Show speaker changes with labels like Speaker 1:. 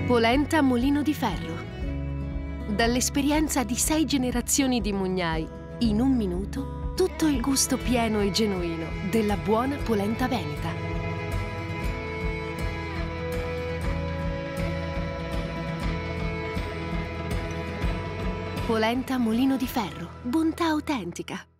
Speaker 1: Polenta Mulino di Ferro. Dall'esperienza di 6 generazioni di mugnai, in un minuto, tutto il gusto pieno e genuino della buona polenta veneta. Polenta Mulino di Ferro, bontà autentica.